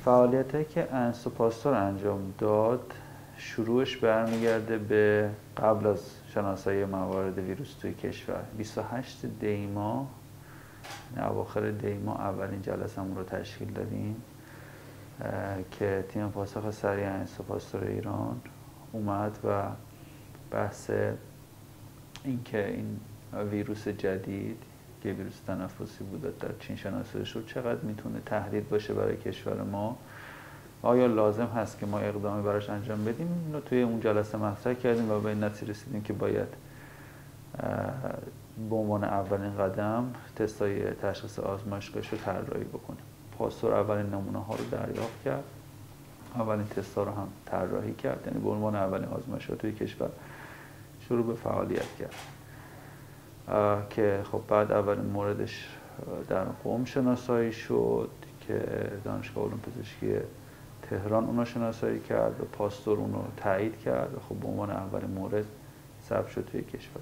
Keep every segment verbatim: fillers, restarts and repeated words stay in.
فعالیتی که انسو پاستور انجام داد شروعش برمیگرده به قبل از شناسایی موارد ویروس توی کشور. بیست و هشت دی ماه، اواخر دی ماه اولین جلسمون رو تشکیل دادیم که تیم پاسخ سریع انسو پاستور ایران اومد و بحث این که این ویروس جدید که ویروس تنفسی بود در چین شناسایی شد چقدر میتونه تهدید باشه برای کشور ما، آیا لازم هست که ما اقدامی براش انجام بدیم. اینو توی اون جلسه مطرح کردیم و به این نتیجه رسیدیم که باید به عنوان اولین قدم تستای تشخیص آزمایشگاهی رو طراحی بکنیم. پاستور اولین نمونه ها رو دریافت کرد، اولین تستا رو هم طراحی کرد، یعنی به عنوان اولین آزمایشگاه توی کشور شروع به فعالیت کرد که خب بعد اولین موردش در قم شناسایی شد که دانشگاه علوم پزشکی تهران اونو شناسایی کرد و پاستور اونو تایید کرد و خب به عنوان اولین مورد ثبت شد توی کشور.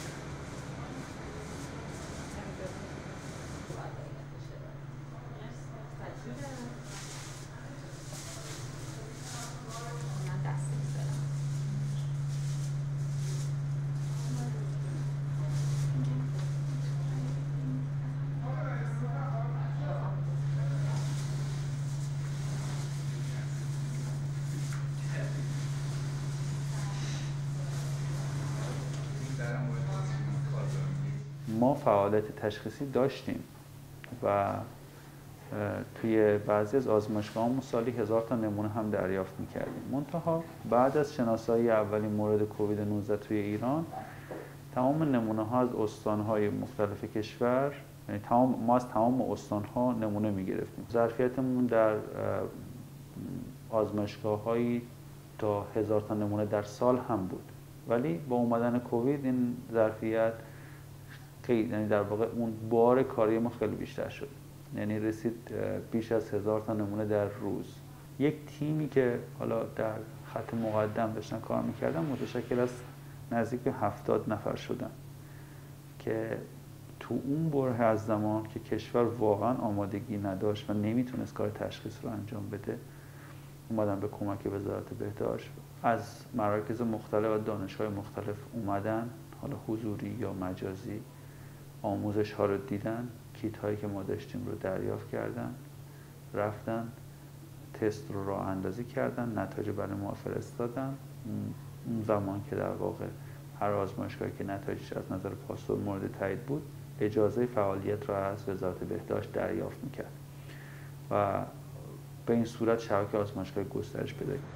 ما فعالیت تشخیصی داشتیم و توی بعضی از آزمایشگاه‌ها سالی هزار تا نمونه هم دریافت می‌کردیم. منتها بعد از شناسایی اولین مورد کووید نوزده توی ایران، تمام نمونه‌ها از استان‌های مختلف کشور، یعنی تمام ما از تمام استان‌ها نمونه می‌گرفتیم. ظرفیتمون در آزمایشگاه‌هایی تا هزار تا نمونه در سال هم بود. ولی با اومدن کووید این ظرفیت یعنی در واقع اون بار کاری ما خیلی بیشتر شد، یعنی رسید بیش از هزار تا نمونه در روز. یک تیمی که حالا در خط مقدم داشتن کار میکردن متشکل از نزدیک به هفتاد نفر شدن که تو اون بره از زمان که کشور واقعا آمادگی نداشت و نمیتونست کار تشخیص رو انجام بده، اومدن به کمک وزارت بهداشت از مراکز مختلف و دانشگاه مختلف اومدن، حالا حضوری یا مجازی، آموزش ها رو دیدن، کیت هایی که ما داشتیم رو دریافت کردن، رفتن تست رو راه اندازی کردن، نتایج برای ما فرستادن. اون زمان که در واقع هر آزمایشگاهی که نتایجش از نظر پاستور مورد تایید بود اجازه فعالیت رو از وزارت بهداشت دریافت میکرد و به این صورت شبکه آزمایشگاهی گسترش پیدا کرد.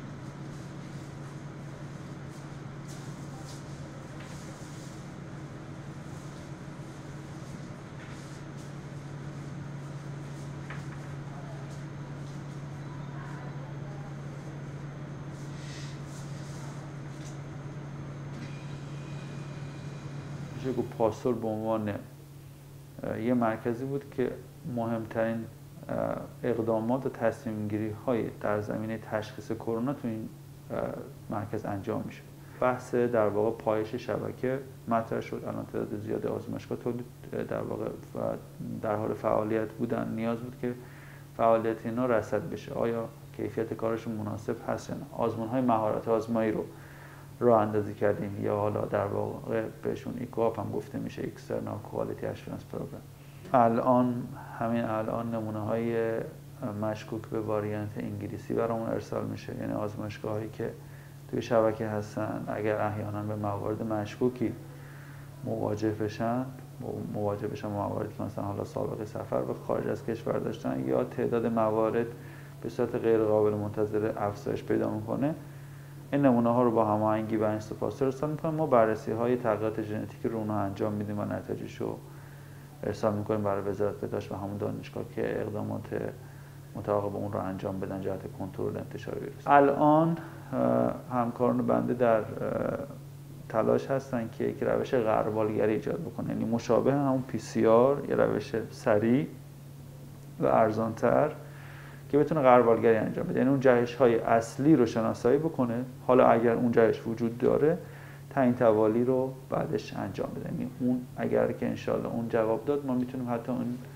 پاستور به عنوان یه مرکزی بود که مهمترین اقدامات و تصمیم گیری های در زمینه تشخیص کرونا تو این مرکز انجام میشه. بحث در واقع پایش شبکه مطرح شد. الان تعداد زیاد آزمایشگاه تولید در واقع در حال فعالیت بودن، نیاز بود که فعالیت اینا رصد بشه، آیا کیفیت کارشون مناسب هست یا نه. آزمون های مهارت آزمایی رو راه اندازی کردیم یا حالا در واقع بهشون ایکوآپ هم گفته میشه، اکسترنال کوالیتی اشورنس پروگرام. الان همین الان نمونه های مشکوک به واریانت انگلیسی برامون ارسال میشه، یعنی آزمایشگاهایی که توی شبکه هستن اگر احیانا به موارد مشکوکی مواجه بشن مواجه بشن مواردی که مثلا حالا سابقه سفر به خارج از کشور داشتن یا تعداد موارد به صورت غیر قابل منتظره افزایش پیدا میکنه، این نمونه ها رو با هماهنگی با انسو پاستور ارسال میکنیم. ما بررسی های تغییرات ژنتیکی رو اونها انجام میدیم و نتایجش رو ارسال میکنیم برای وزارت بهداشت و همون دانشگاه که اقدامات مطابق اون رو انجام بدن جهت کنترل انتشار ویروس. الان همکاران بنده در تلاش هستن که یک روش غربالگری ایجاد بکنه، یعنی مشابه همون پی سی آر، یه روش سریع و ارزانتر که بتونه غربالگری انجام بده، یعنی اون جهش های اصلی رو شناسایی بکنه، حالا اگر اون جهش وجود داره تعیین توالی رو بعدش انجام بده. یعنی اون اگر که انشالله اون جواب داد ما میتونیم حتی اون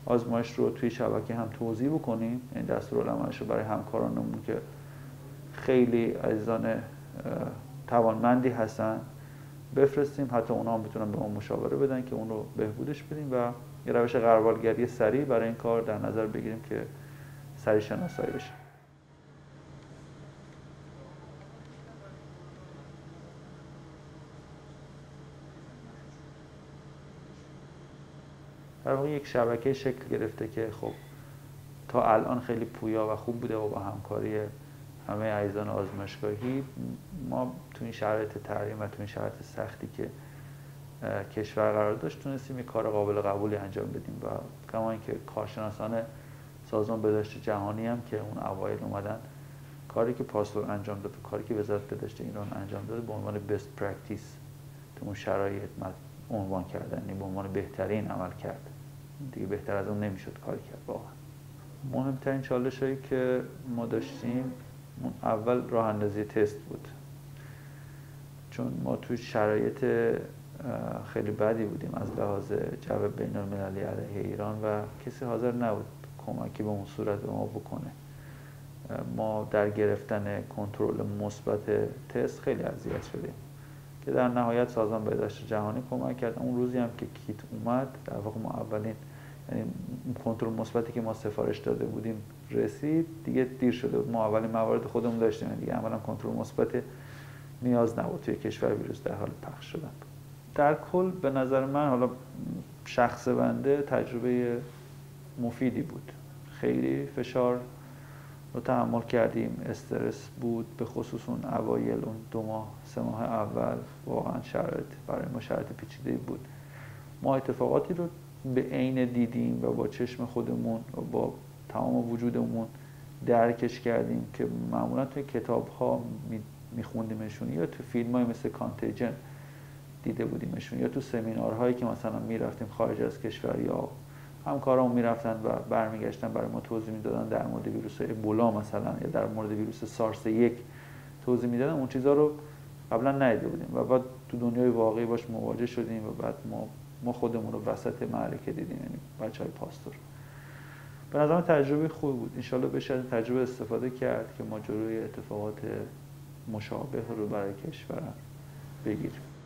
آزمایش رو توی شبکه هم توضیح بکنیم، این دستورالعملش رو برای همکارانمون که خیلی عزیزان توانمندی هستن بفرستیم، حتی اونا هم بتونن به ما مشاوره بدن که اون رو بهبودش بدیم و یه روش غربالگری سریع برای این کار در نظر بگیریم که سریع شناسایی بشه. در واقع یک شبکه شکل گرفته که خب تا الان خیلی پویا و خوب بوده و با همکاری همه عزیزان آزمایشگاهی ما تو این شرایط تحریم و تو این شرایط سختی که کشور قرار داشت تونستیم یک کار قابل قبولی انجام بدیم و کما اینکه کارشناسان سازمان بهداشت جهانی هم که اون اوایل اومدن کاری که پاسور انجام داد و کاری که وزارت بهداشت ایران انجام داد به عنوان بست پرکتیس تو اون شرایط عنوان کردن، یعنی به عنوان بهترین عمل کرد. دیگه بهتر از اون نمیشد کار کرد. واقعا مهمترین چالش هایی که ما داشتیم اول راه اندازی تست بود، چون ما توی شرایط خیلی بدی بودیم از لحاظ جو بین المللی علیه ایران و کسی حاضر نبود کمکی به اون صورت به ما بکنه. ما در گرفتن کنترل مثبت تست خیلی اذیت شدیم که در نهایت سازمان بهداشت جهانی کمک کرد. اون روزی هم که کیت اومد در واقع ما اولین یعنی کنترل مثبتی که ما سفارش داده بودیم رسید، دیگه دیر شده بود. ما اولین موارد خودمون داشتیم دیگه، اولا کنترل مثبت نیاز نبود توی کشور ویروس در حال پخش شدن. در کل به نظر من حالا شخص بنده تجربه مفیدی بود. خیلی فشار رو تحمل کردیم، استرس بود، به خصوص اون اوایل، اون دو ماه سه ماه اول واقعا شرایط برای ما شرایط پیچیده بود. ما اتفاقاتی رو به عین دیدیم و با چشم خودمون و با تمام وجودمون درکش کردیم که معمولا توی کتاب ها میخوندیمشون یا تو فیلم های مثل کانتیجن دیده بودیمشون یا تو سمینارهایی که مثلا میرفتیم خارج از کشور یا همکارامون میرفتن و برمیگشتن برای ما توضیح میدادن در مورد ویروس ابولا مثلا یا در مورد ویروس سارس یک توضیح میدادن. اون چیزا رو قبلا ندیده بودیم و بعد تو دنیای واقعی باش مواجه شدیم و بعد ما ما خودمون رو وسط معرکه دیدیم، یعنی بچهای پاستور. به نظرم تجربه خوبی بود. ان شاءالله بشه از تجربه استفاده کرد که ما جلوی اتفاقات مشابه رو برای کشور بگیریم.